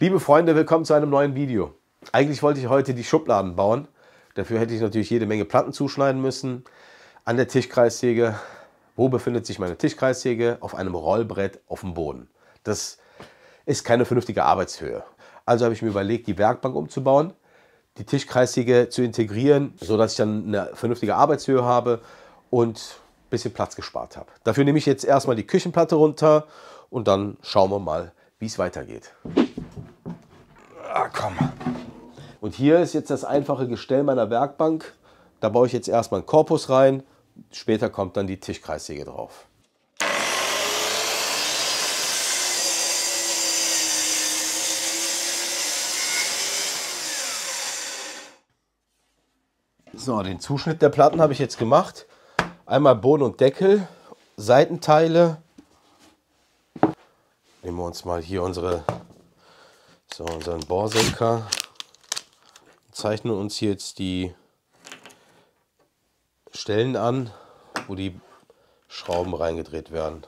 Liebe Freunde, willkommen zu einem neuen Video. Eigentlich wollte ich heute die Schubladen bauen. Dafür hätte ich natürlich jede Menge Platten zuschneiden müssen. An der Tischkreissäge. Wo befindet sich meine Tischkreissäge? Auf einem Rollbrett auf dem Boden. Das ist keine vernünftige Arbeitshöhe. Also habe ich mir überlegt, die Werkbank umzubauen, die Tischkreissäge zu integrieren, sodass ich dann eine vernünftige Arbeitshöhe habe und ein bisschen Platz gespart habe. Dafür nehme ich jetzt erstmal die Küchenplatte runter und dann schauen wir mal, wie es weitergeht. Komm. Und hier ist jetzt das einfache Gestell meiner Werkbank. Da baue ich jetzt erstmal einen Korpus rein. Später kommt dann die Tischkreissäge drauf. So, den Zuschnitt der Platten habe ich jetzt gemacht. Einmal Boden und Deckel, Seitenteile. Nehmen wir uns mal hier unseren Bohrsenker. Zeichnen uns hier jetzt die Stellen an, wo die Schrauben reingedreht werden.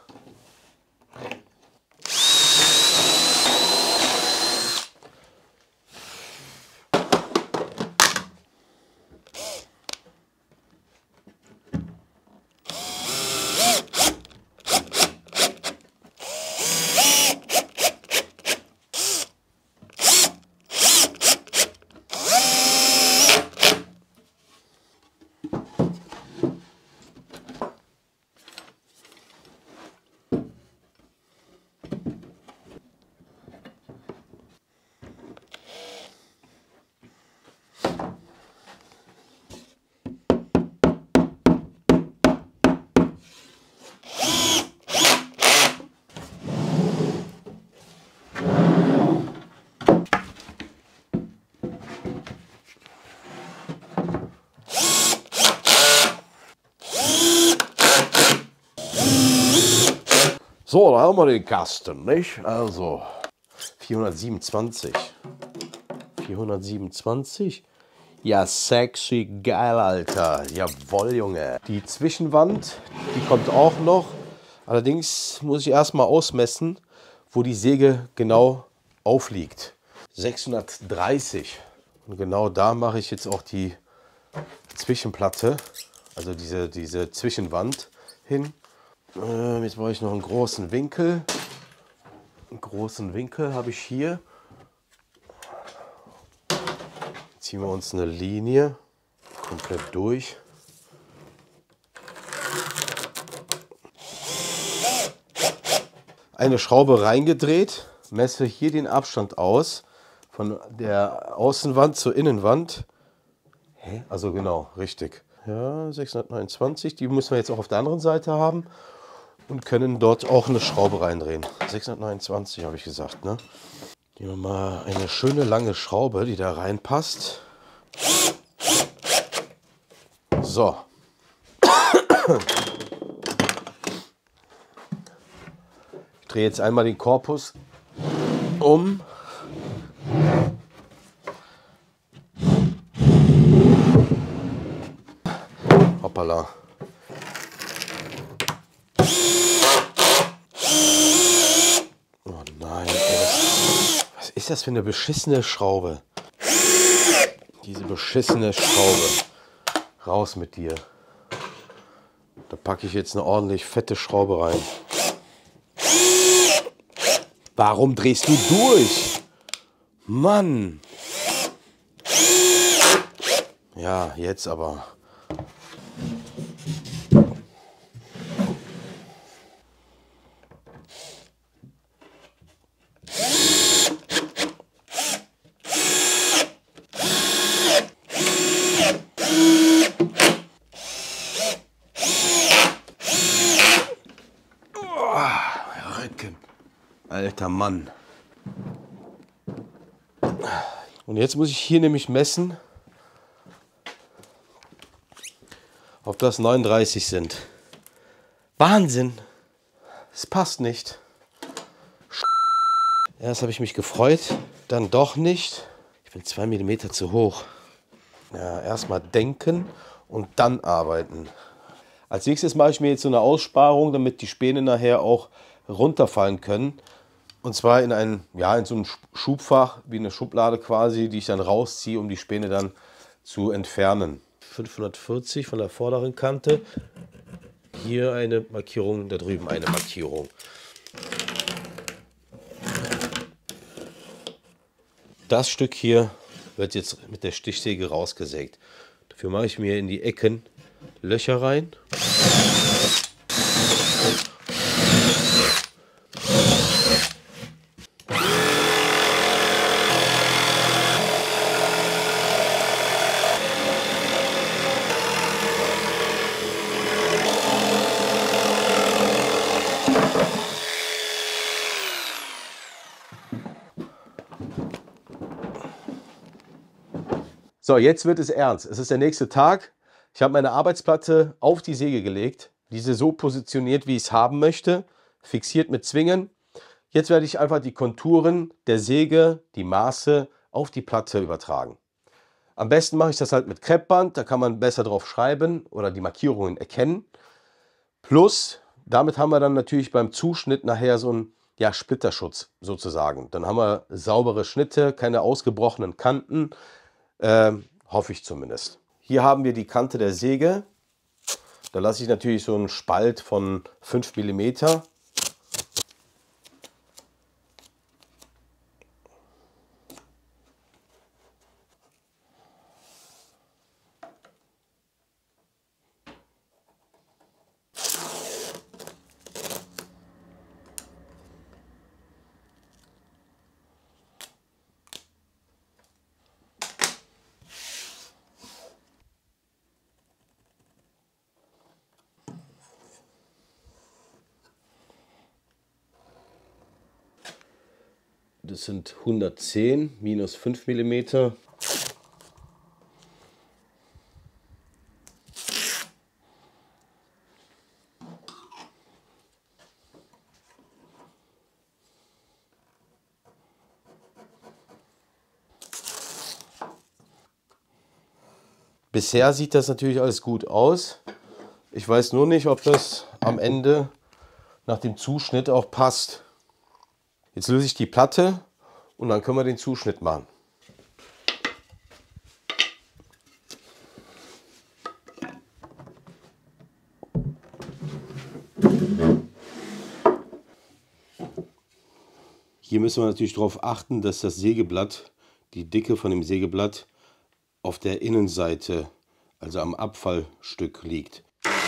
So, da haben wir den Kasten, nicht? Also 427. 427? Ja, sexy, geil, Alter. Jawohl, Junge. Die Zwischenwand, die kommt auch noch. Allerdings muss ich erstmal ausmessen, wo die Säge genau aufliegt. 630. Und genau da mache ich jetzt auch die Zwischenplatte, also diese Zwischenwand hin. Jetzt brauche ich noch einen großen Winkel. Einen großen Winkel habe ich hier. Ziehen wir uns eine Linie komplett durch. Eine Schraube reingedreht, messe hier den Abstand aus von der Außenwand zur Innenwand. Also genau, richtig. Ja, 629, die müssen wir jetzt auch auf der anderen Seite haben. Und können dort auch eine Schraube reindrehen. 629 habe ich gesagt, ne? Nehmen wir mal eine schöne lange Schraube, die da reinpasst. So. Ich drehe jetzt einmal den Korpus um. Hoppala. Was ist das für eine beschissene Schraube? Diese beschissene Schraube. Raus mit dir. Da packe ich jetzt eine ordentlich fette Schraube rein. Warum drehst du durch? Mann! Ja, jetzt aber. Alter Mann. Und jetzt muss ich hier nämlich messen, ob das 39 sind. Wahnsinn. Es passt nicht. Erst habe ich mich gefreut, dann doch nicht. Ich bin 2 mm zu hoch. Ja, erstmal denken und dann arbeiten. Als nächstes mache ich mir jetzt so eine Aussparung, damit die Späne nachher auch runterfallen können. Und zwar in so einem Schubfach, wie eine Schublade quasi, die ich dann rausziehe, um die Späne dann zu entfernen. 540 von der vorderen Kante. Hier eine Markierung, da drüben eine Markierung. Das Stück hier wird jetzt mit der Stichsäge rausgesägt. Dafür mache ich mir in die Ecken Löcher rein. So, jetzt wird es ernst. Es ist der nächste Tag. Ich habe meine Arbeitsplatte auf die Säge gelegt, diese so positioniert, wie ich es haben möchte, fixiert mit Zwingen. Jetzt werde ich einfach die Konturen der Säge, die Maße auf die Platte übertragen. Am besten mache ich das halt mit Kreppband, da kann man besser drauf schreiben oder die Markierungen erkennen. Plus, damit haben wir dann natürlich beim Zuschnitt nachher so einen Splitterschutz sozusagen. Dann haben wir saubere Schnitte, keine ausgebrochenen Kanten. Hoffe ich zumindest. Hier haben wir die Kante der Säge. Da lasse ich natürlich so einen Spalt von 5 mm. Das sind 110 minus 5 mm. Bisher sieht das natürlich alles gut aus. Ich weiß nur nicht, ob das am Ende nach dem Zuschnitt auch passt. Jetzt löse ich die Platte und dann können wir den Zuschnitt machen. Hier müssen wir natürlich darauf achten, dass das Sägeblatt, die Dicke von dem Sägeblatt auf der Innenseite, also am Abfallstück liegt.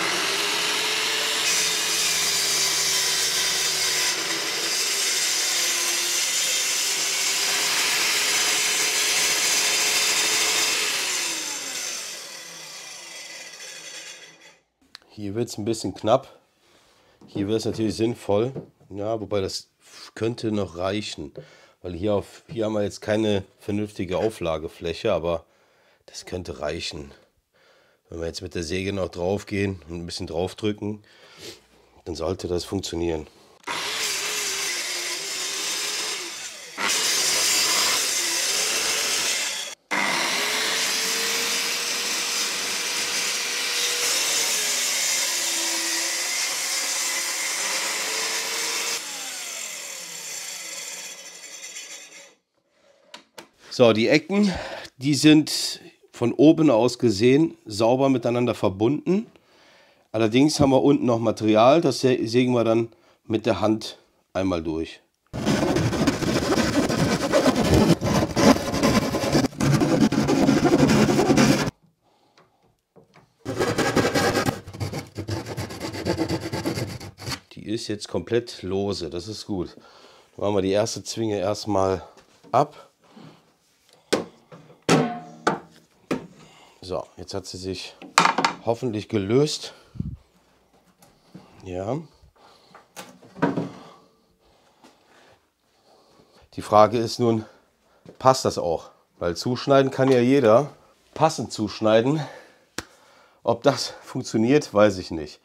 Hier wird es ein bisschen knapp. Hier wäre es natürlich sinnvoll, ja, wobei das könnte noch reichen, weil hier haben wir jetzt keine vernünftige Auflagefläche, aber das könnte reichen. Wenn wir jetzt mit der Säge noch drauf gehen und ein bisschen drauf drücken, dann sollte das funktionieren. So, die Ecken, die sind von oben aus gesehen sauber miteinander verbunden. Allerdings haben wir unten noch Material, das sägen wir dann mit der Hand einmal durch. Die ist jetzt komplett lose, das ist gut. Dann machen wir die erste Zwinge erstmal ab. So, jetzt hat sie sich hoffentlich gelöst. Ja. Die Frage ist nun, passt das auch? Weil zuschneiden kann ja jeder. Passend zuschneiden. Ob das funktioniert, weiß ich nicht.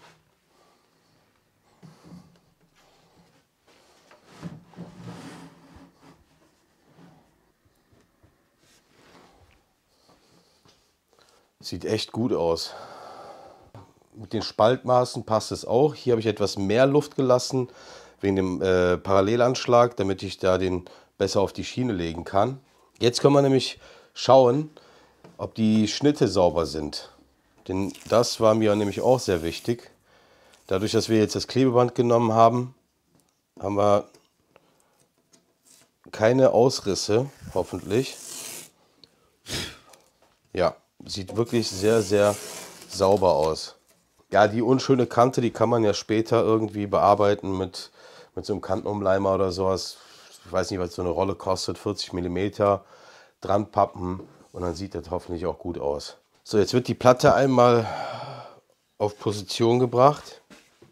Sieht echt gut aus. Mit den Spaltmaßen passt es auch. Hier habe ich etwas mehr Luft gelassen wegen dem Parallelanschlag, damit ich da den besser auf die Schiene legen kann. Jetzt können wir nämlich schauen, ob die Schnitte sauber sind. Denn das war mir nämlich auch sehr wichtig. Dadurch, dass wir jetzt das Klebeband genommen haben, haben wir keine Ausrisse, hoffentlich. Ja, sieht wirklich sehr, sehr sauber aus. Ja, die unschöne Kante, die kann man ja später irgendwie bearbeiten mit so einem Kantenumleimer oder sowas. Ich weiß nicht, was so eine Rolle kostet, 40 mm, dran pappen und dann sieht das hoffentlich auch gut aus. So, jetzt wird die Platte einmal auf Position gebracht.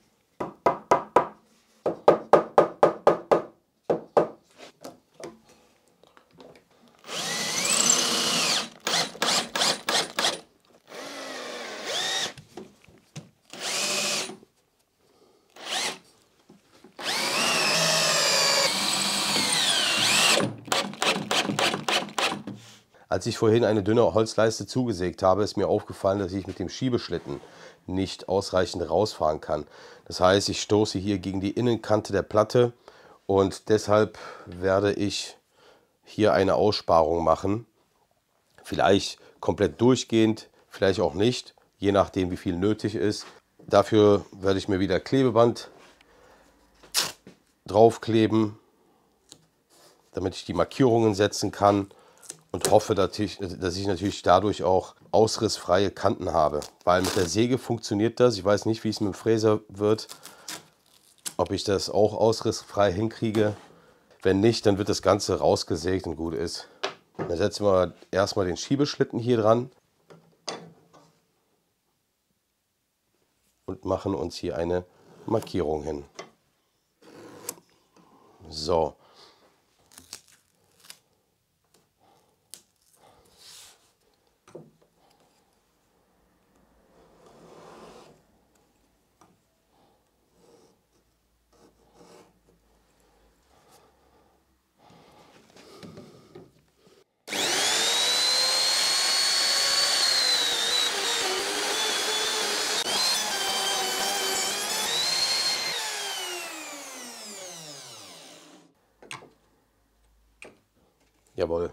Als ich vorhin eine dünne Holzleiste zugesägt habe, ist mir aufgefallen, dass ich mit dem Schiebeschlitten nicht ausreichend rausfahren kann. Das heißt, ich stoße hier gegen die Innenkante der Platte und deshalb werde ich hier eine Aussparung machen. Vielleicht komplett durchgehend, vielleicht auch nicht, je nachdem wie viel nötig ist. Dafür werde ich mir wieder Klebeband draufkleben, damit ich die Markierungen setzen kann. Und hoffe, dass ich natürlich dadurch auch ausrissfreie Kanten habe. Weil mit der Säge funktioniert das. Ich weiß nicht, wie es mit dem Fräser wird. Ob ich das auch ausrissfrei hinkriege. Wenn nicht, dann wird das Ganze rausgesägt und gut ist. Dann setzen wir erstmal den Schiebeschlitten hier dran. Und machen uns hier eine Markierung hin. So. Jawohl.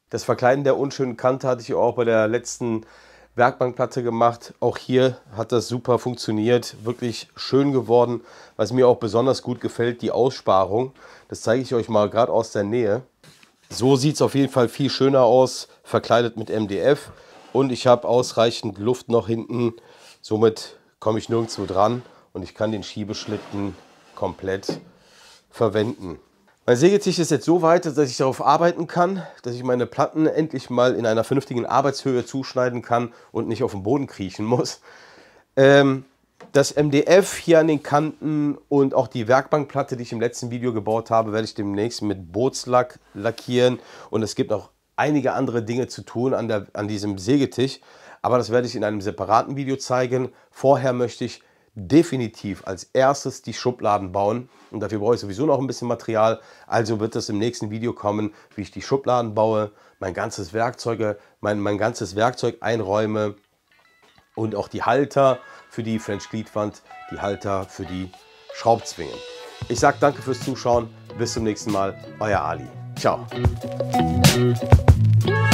Das Verkleiden der unschönen Kante hatte ich auch bei der letzten Werkbankplatte gemacht. Auch hier hat das super funktioniert, wirklich schön geworden. Was mir auch besonders gut gefällt, die Aussparung. Das zeige ich euch mal gerade aus der Nähe. So sieht es auf jeden Fall viel schöner aus, verkleidet mit MDF. Und ich habe ausreichend Luft noch hinten. Somit komme ich nirgendwo dran und ich kann den Schiebeschlitten komplett verwenden. Mein Sägetisch ist jetzt so weit, dass ich darauf arbeiten kann, dass ich meine Platten endlich mal in einer vernünftigen Arbeitshöhe zuschneiden kann und nicht auf den Boden kriechen muss. Das MDF hier an den Kanten und auch die Werkbankplatte, die ich im letzten Video gebaut habe, werde ich demnächst mit Bootslack lackieren. Und es gibt noch einige andere Dinge zu tun an diesem Sägetisch. Aber das werde ich in einem separaten Video zeigen. Vorher möchte ich definitiv als erstes die Schubladen bauen. Und dafür brauche ich sowieso noch ein bisschen Material. Also wird es im nächsten Video kommen, wie ich die Schubladen baue, mein ganzes Werkzeug einräume und auch die Halter für die French Gliedwand, die Halter für die Schraubzwingen. Ich sage danke fürs Zuschauen. Bis zum nächsten Mal. Euer Ali. Ciao.